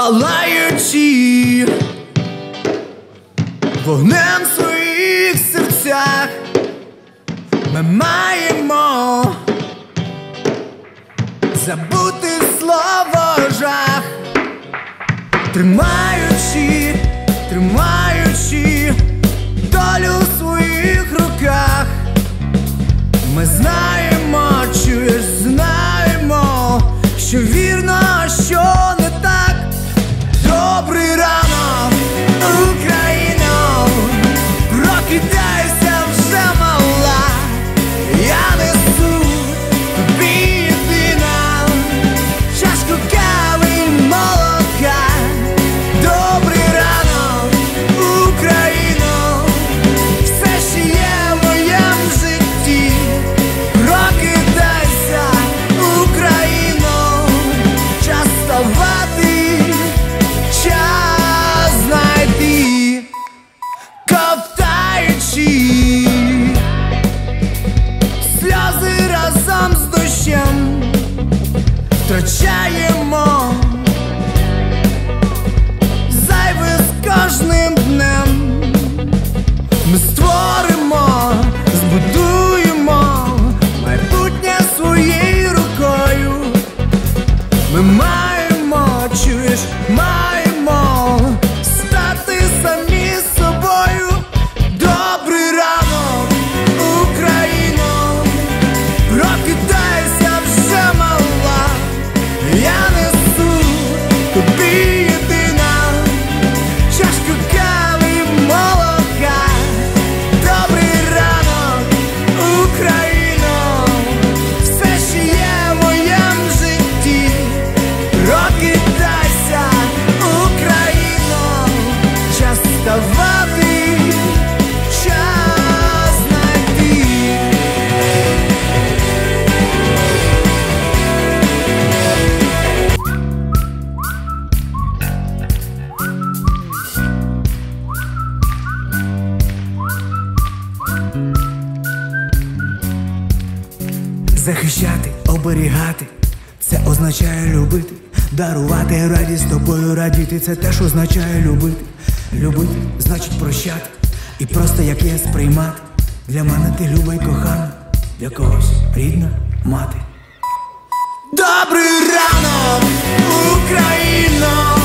палаючи вогнем в своїх серцях, ми маємо забути слово жах, тримаючи долю в своїх руках. Ми знаємо, чуєш, знаємо, що вірно, що не так. Добрий ранок, Україно, прокидайся вже, мала. Я несу тобі єдина чашку кави й молока. Добрий ранок, Україно, все, що є в моєму житті. Прокидайся, Україно, час вставати, час знайти. Ковтаючи сльози разом з дощем, втрачаємо зайве з кожним днем. Ми створимо, збудуємо майбутнє своєю рукою. Ми маємо, чуєш, маємо стати самі собою. Добрий ранок, Україно, прокидайся вже, мала. Я несу тобі єдина чашку кави й молока. Добрий ранок, Україно, все, що є в моєму житті. Прокидайся, Україно, час вставати, час знайти. Захищати, оберігати — це означає любити. Дарувати радість, тобою радіти — це теж означає любити. Любити — значить прощати і просто як є сприймати. Для мене ти люба й кохана, для когось рідна мати. Добрий ранок, Україно!